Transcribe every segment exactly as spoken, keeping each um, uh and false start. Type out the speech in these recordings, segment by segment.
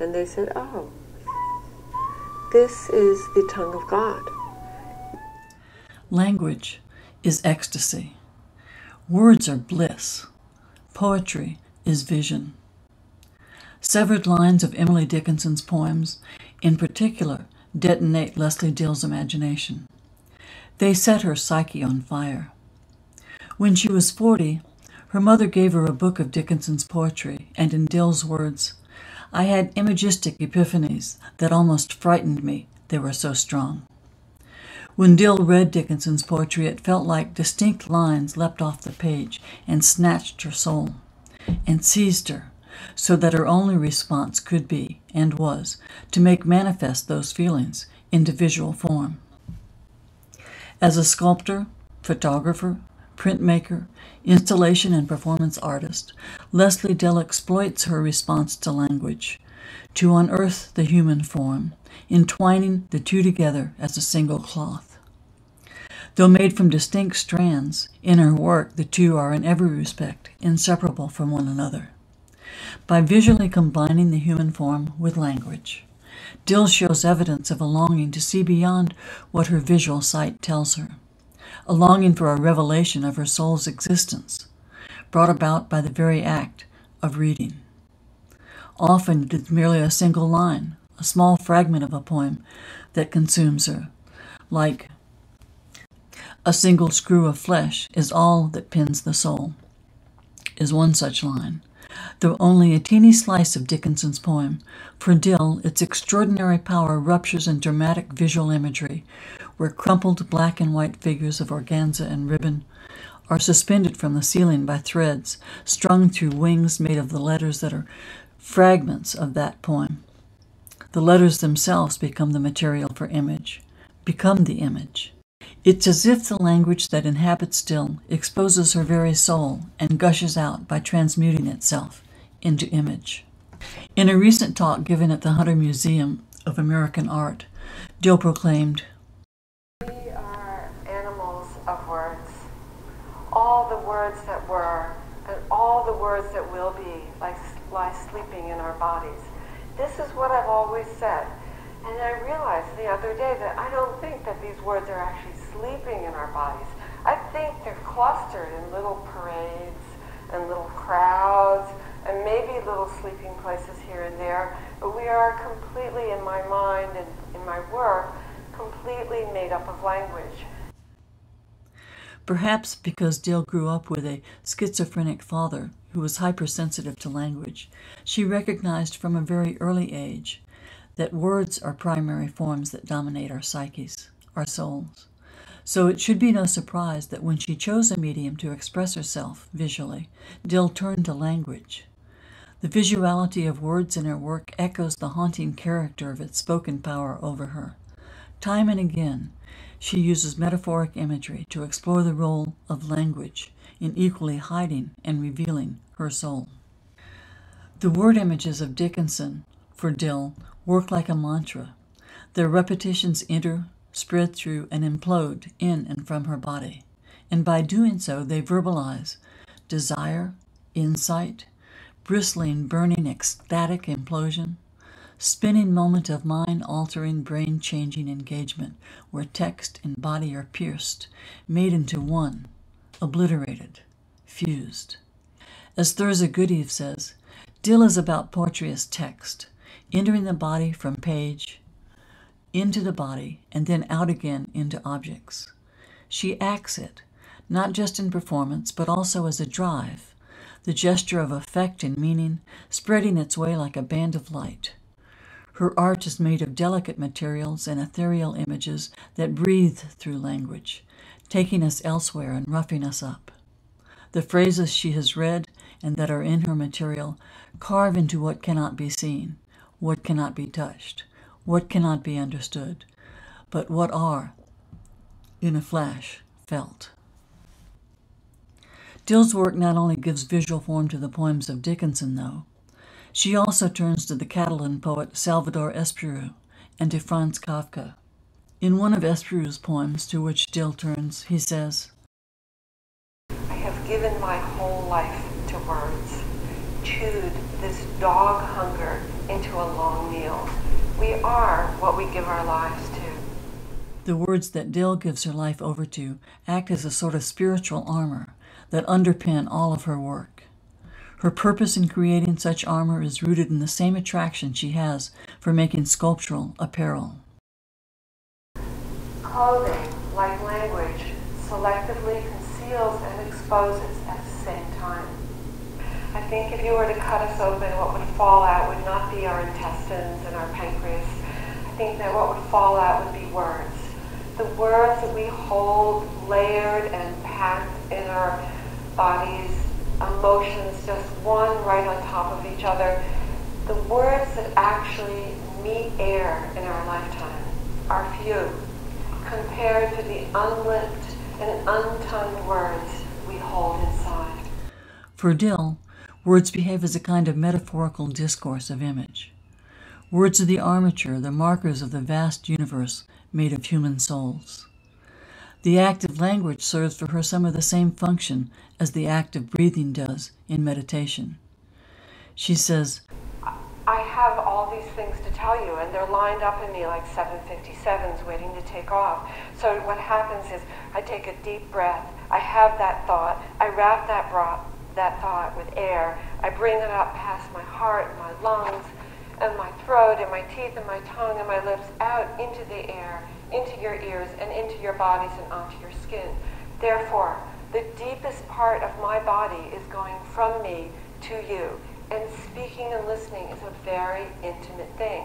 and they said, oh, this is the tongue of God. Language is ecstasy. Words are bliss. Poetry is vision. Severed lines of Emily Dickinson's poems, in particular, detonate Lesley Dill's imagination. They set her psyche on fire. When she was forty, her mother gave her a book of Dickinson's poetry, and in Dill's words, I had imagistic epiphanies that almost frightened me, they were so strong. When Dill read Dickinson's poetry, it felt like distinct lines leapt off the page and snatched her soul, and seized her, so that her only response could be, and was, to make manifest those feelings into visual form. As a sculptor, photographer, printmaker, installation and performance artist, Lesley Dill exploits her response to language to unearth the human form, entwining the two together as a single cloth. Though made from distinct strands, in her work the two are in every respect inseparable from one another. By visually combining the human form with language, Dill shows evidence of a longing to see beyond what her visual sight tells her, a longing for a revelation of her soul's existence, brought about by the very act of reading. Often it is merely a single line, a small fragment of a poem that consumes her, like a single screw of flesh is all that pins the soul, is one such line. Though only a teeny slice of Dickinson's poem, for Dill, its extraordinary power ruptures in dramatic visual imagery, where crumpled black and white figures of organza and ribbon are suspended from the ceiling by threads strung through wings made of the letters that are fragments of that poem. The letters themselves become the material for image, become the image. It's as if the language that inhabits Dill exposes her very soul and gushes out by transmuting itself into image. In a recent talk given at the Hunter Museum of American Art, Dill proclaimed, we are animals of words. All the words that were and all the words that will be like lie sleeping in our bodies. This is what I've always said. And I realized the other day that I don't think that these words are actually sleeping in our bodies. I think they're clustered in little parades and little crowds and maybe little sleeping places here and there, but we are completely, in my mind and in my work, completely made up of language. Perhaps because Dill grew up with a schizophrenic father who was hypersensitive to language, she recognized from a very early age that words are primary forms that dominate our psyches, our souls. So it should be no surprise that when she chose a medium to express herself visually, Dill turned to language. The visuality of words in her work echoes the haunting character of its spoken power over her. Time and again, she uses metaphoric imagery to explore the role of language in equally hiding and revealing her soul. The word images of Dickinson, for Dill, work like a mantra. Their repetitions enter, spread through, and implode in and from her body. And by doing so, they verbalize desire, insight, bristling, burning, ecstatic implosion, spinning moment of mind-altering, brain-changing engagement where text and body are pierced, made into one, obliterated, fused. As Thurza Goodeve says, Dill is about poetry as text, entering the body from page, into the body, and then out again into objects. She acts it, not just in performance, but also as a drive, the gesture of effect and meaning, spreading its way like a band of light. Her art is made of delicate materials and ethereal images that breathe through language, taking us elsewhere and roughing us up. The phrases she has read and that are in her material carve into what cannot be seen, what cannot be touched, what cannot be understood, but what are, in a flash, felt. Dill's work not only gives visual form to the poems of Dickinson, though, she also turns to the Catalan poet Salvador Espriu and to Franz Kafka. In one of Espriu's poems to which Dill turns, he says, I have given my whole life to words, chewed this dog hunger into a long meal. We are what we give our lives to. The words that Dill gives her life over to act as a sort of spiritual armor that underpin all of her work. Her purpose in creating such armor is rooted in the same attraction she has for making sculptural apparel. Clothing, like language, selectively conceals and exposes at the same time. I think if you were to cut us open, what would fall out would not be our intestines and our pancreas. I think that what would fall out would be words. The words that we hold layered and packed in our bodies, emotions just one right on top of each other. The words that actually meet air in our lifetime are few compared to the unlipped and untongued words we hold inside. For Dill, words behave as a kind of metaphorical discourse of image. Words are the armature, the markers of the vast universe made of human souls. The act of language serves for her some of the same function as the act of breathing does in meditation. She says, I have all these things to tell you, and they're lined up in me like seven fifty-sevens waiting to take off. So what happens is I take a deep breath, I have that thought, I wrap that, bra- that thought with air, I bring it up past my heart and my lungs, and my throat and my teeth and my tongue and my lips out into the air, into your ears and into your bodies and onto your skin. Therefore, the deepest part of my body is going from me to you. And speaking and listening is a very intimate thing.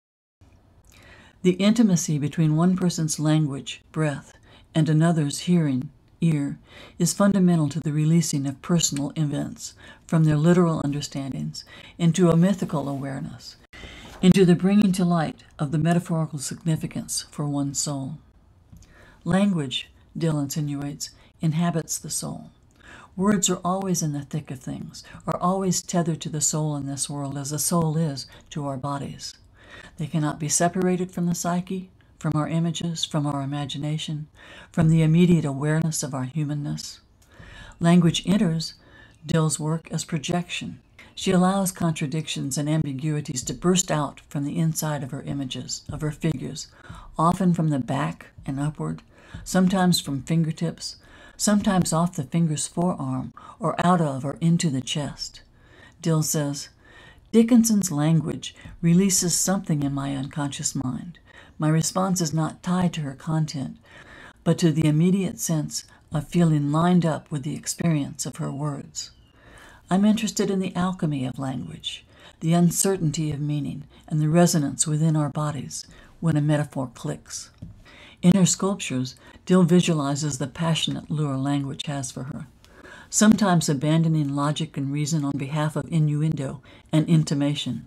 The intimacy between one person's language, breath, and another's hearing, ear, is fundamental to the releasing of personal events from their literal understandings into a mythical awareness, into the bringing to light of the metaphorical significance for one's soul. Language, Dill insinuates, inhabits the soul. Words are always in the thick of things, are always tethered to the soul in this world as the soul is to our bodies. They cannot be separated from the psyche, from our images, from our imagination, from the immediate awareness of our humanness. Language enters Dill's work as projection. She allows contradictions and ambiguities to burst out from the inside of her images, of her figures, often from the back and upward, sometimes from fingertips, sometimes off the finger's forearm, or out of or into the chest. Dill says, Dickinson's language releases something in my unconscious mind. My response is not tied to her content, but to the immediate sense of feeling lined up with the experience of her words. I'm interested in the alchemy of language, the uncertainty of meaning, and the resonance within our bodies when a metaphor clicks. In her sculptures, Dill visualizes the passionate lure language has for her, sometimes abandoning logic and reason on behalf of innuendo and intimation.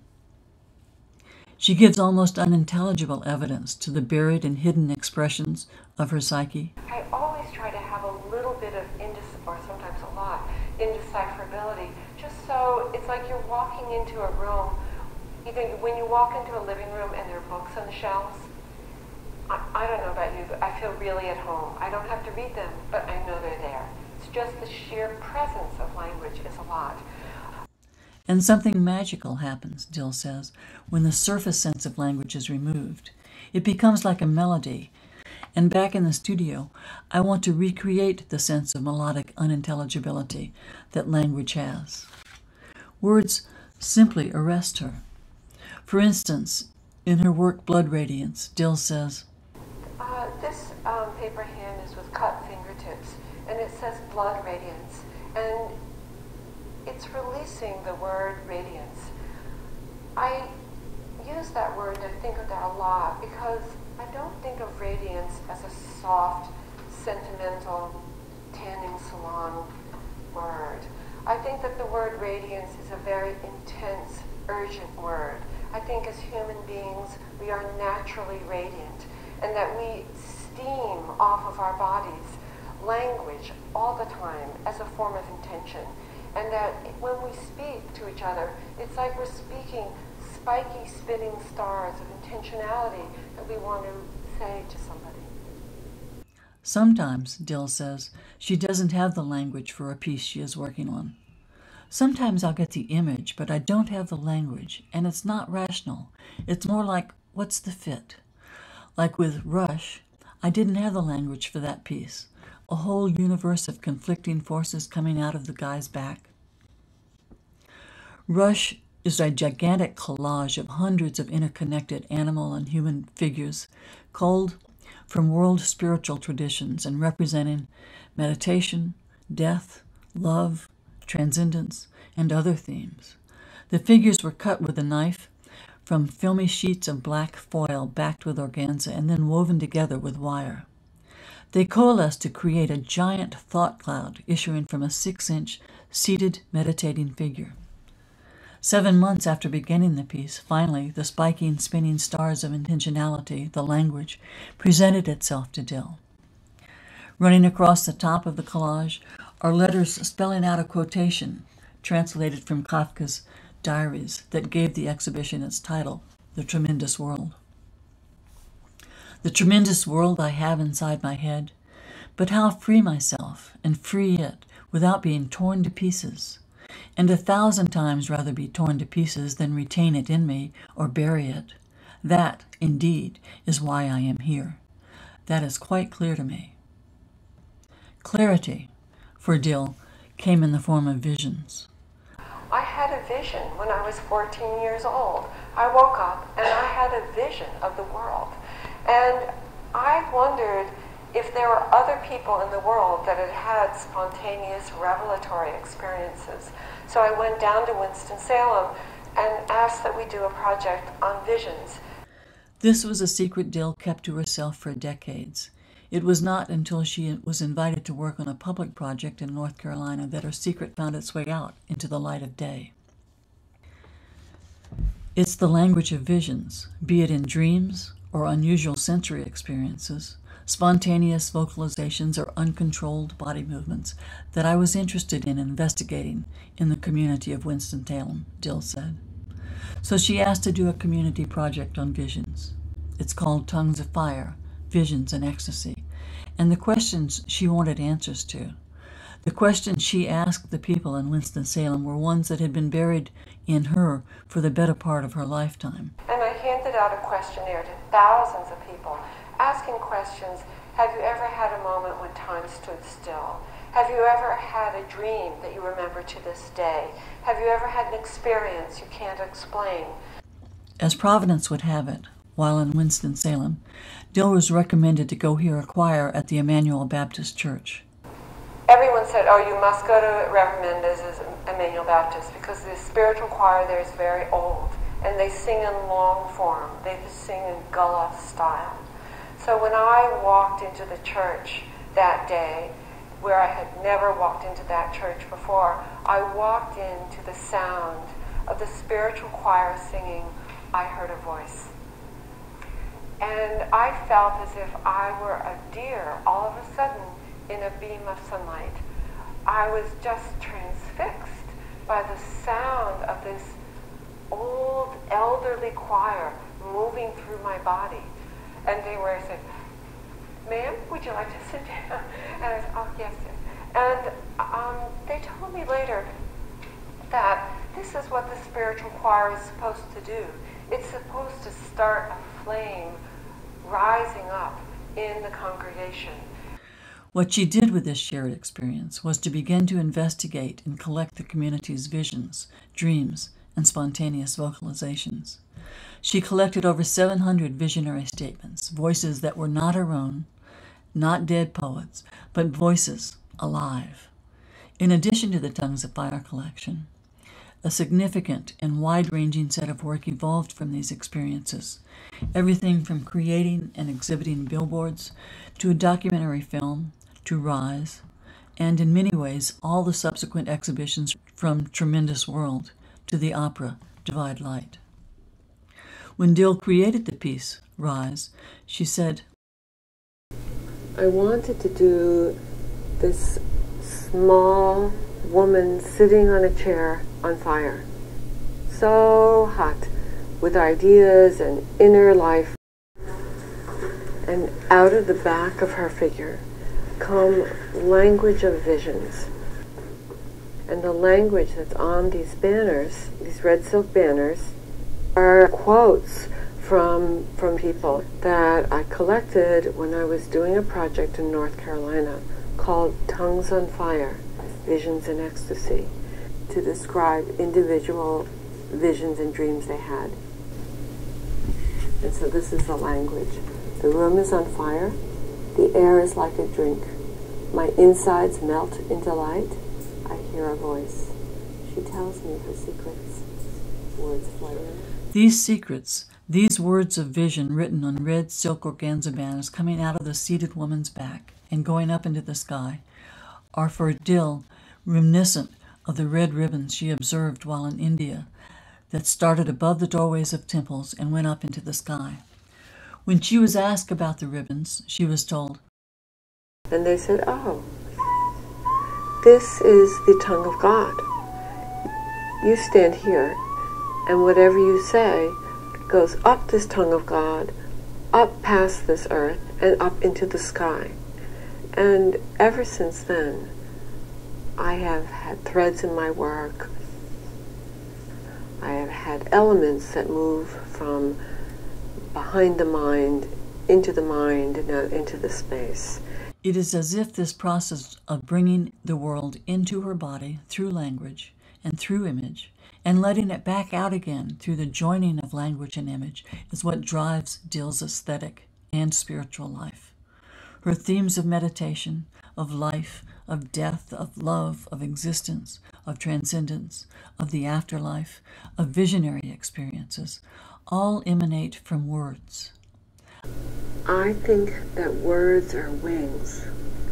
She gives almost unintelligible evidence to the buried and hidden expressions of her psyche. I always try to have a little bit of indec- or sometimes a lot, indecipherability, just so it's like you're walking into a room. Either when you walk into a living room and there are books on the shelves, I, I don't know about you, but I feel really at home. I don't have to read them, but I know they're there. It's just the sheer presence of language is a lot. And something magical happens, Dill says, when the surface sense of language is removed. It becomes like a melody. And back in the studio, I want to recreate the sense of melodic unintelligibility that language has. Words simply arrest her. For instance, in her work Blood Radiance, Dill says, uh, this um, paper hand is with cut fingertips, and it says Blood Radiance. And it's releasing the word radiance. I use that word and I think of that a lot because I don't think of radiance as a soft, sentimental, tanning salon word. I think that the word radiance is a very intense, urgent word. I think as human beings, we are naturally radiant and that we steam off of our bodies language all the time as a form of intention. And that when we speak to each other, it's like we're speaking spiky, spinning stars of intentionality that we want to say to somebody. Sometimes, Dill says, she doesn't have the language for a piece she is working on. Sometimes I'll get the image, but I don't have the language, and it's not rational. It's more like, what's the fit? Like with Rush, I didn't have the language for that piece. A whole universe of conflicting forces coming out of the guy's back. Rush is a gigantic collage of hundreds of interconnected animal and human figures, culled from world spiritual traditions and representing meditation, death, love, transcendence, and other themes. The figures were cut with a knife from filmy sheets of black foil backed with organza and then woven together with wire. They coalesced to create a giant thought cloud issuing from a six-inch seated meditating figure. Seven months after beginning the piece, finally, the spiking, spinning stars of intentionality, the language, presented itself to Dill. Running across the top of the collage are letters spelling out a quotation translated from Kafka's diaries that gave the exhibition its title, The Tremendous World. The tremendous world I have inside my head, but how free myself and free it without being torn to pieces, and a thousand times rather be torn to pieces than retain it in me or bury it. That, indeed, is why I am here. That is quite clear to me. Clarity, for Dill, came in the form of visions. I had a vision when I was fourteen years old. I woke up and I had a vision of the world. And I wondered if there were other people in the world that had had spontaneous revelatory experiences. So I went down to Winston-Salem and asked that we do a project on visions. This was a secret Dill kept to herself for decades. It was not until she was invited to work on a public project in North Carolina that her secret found its way out into the light of day. It's the language of visions, be it in dreams or unusual sensory experiences, spontaneous vocalizations or uncontrolled body movements, that I was interested in investigating in the community of Winston-Salem, Dill said. So she asked to do a community project on visions. It's called Tongues of Fire, Visions and Ecstasy, and the questions she wanted answers to. The questions she asked the people in Winston-Salem were ones that had been buried in her for the better part of her lifetime. And I handed out a questionnaire to thousands of people, asking questions. Have you ever had a moment when time stood still? Have you ever had a dream that you remember to this day? Have you ever had an experience you can't explain? As Providence would have it, while in Winston-Salem, Dill was recommended to go hear a choir at the Emmanuel Baptist Church. Everyone said, oh, you must go to Reverend Mendez's Emmanuel Baptist because the spiritual choir there is very old and they sing in long form. They sing in gullah style. So when I walked into the church that day, where I had never walked into that church before, I walked into the sound of the spiritual choir singing, I Heard a Voice. And I felt as if I were a deer all of a sudden in a beam of sunlight. I was just transfixed by the sound of this old elderly choir moving through my body. And they were saying, ma'am, would you like to sit down? And I said, oh, yes, yes. And um, they told me later that this is what the spiritual choir is supposed to do. It's supposed to start a flame rising up in the congregation. What she did with this shared experience was to begin to investigate and collect the community's visions, dreams, and spontaneous vocalizations. She collected over seven hundred visionary statements, voices that were not her own, not dead poets, but voices alive. In addition to the Tongues of Fire collection, a significant and wide-ranging set of work evolved from these experiences, everything from creating and exhibiting billboards to a documentary film to Rise, and in many ways all the subsequent exhibitions from Tremendous World to the opera Divide Light. When Dill created the piece, Rise, she said, I wanted to do this small woman sitting on a chair on fire, so hot with ideas and inner life, and out of the back of her figure come language of visions. And the language that's on these banners, these red silk banners, are quotes from from people that I collected when I was doing a project in North Carolina called Tongues on Fire, Visions in Ecstasy, to describe individual visions and dreams they had. And so this is the language. The room is on fire. The air is like a drink. My insides melt into light. I hear a voice. She tells me her secrets. Words flutter. These secrets, these words of vision written on red silk organza banners coming out of the seated woman's back and going up into the sky, are for Dill reminiscent of the red ribbons she observed while in India that started above the doorways of temples and went up into the sky. When she was asked about the ribbons, she was told, and they said, oh, this is the tongue of God. You stand here, and whatever you say goes up this tongue of God, up past this earth, and up into the sky. And ever since then, I have had threads in my work. I have had elements that move from behind the mind into the mind and out into the space. It is as if this process of bringing the world into her body through language and through image, and letting it back out again through the joining of language and image, is what drives Dill's aesthetic and spiritual life. Her themes of meditation, of life, of death, of love, of existence, of transcendence, of the afterlife, of visionary experiences, all emanate from words. I think that words are wings.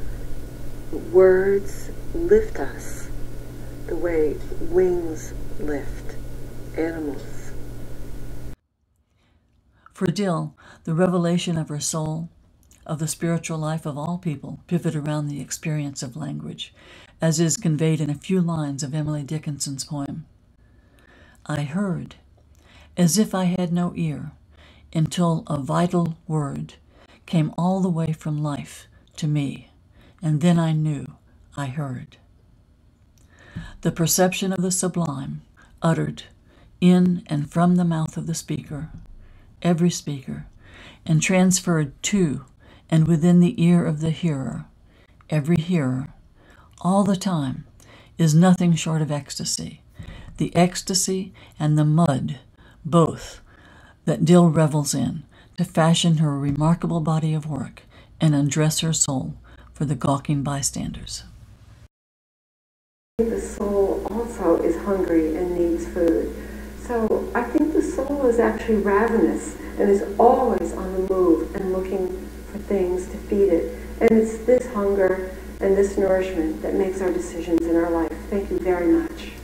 Words lift us the way wings lift animals. For Dill, the revelation of her soul, of the spiritual life of all people, pivot around the experience of language, as is conveyed in a few lines of Emily Dickinson's poem. I heard, as if I had no ear, until a vital word came all the way from life to me, and then I knew I heard. The perception of the sublime, uttered in and from the mouth of the speaker, every speaker, and transferred to and within the ear of the hearer, every hearer, all the time, is nothing short of ecstasy, the ecstasy and the mud, both, that Dill revels in, to fashion her remarkable body of work and undress her soul for the gawking bystanders. The soul also is hungry and needs food. So I think the soul is actually ravenous and is always on the move and looking for things to feed it. And it's this hunger and this nourishment that makes our decisions in our life. Thank you very much.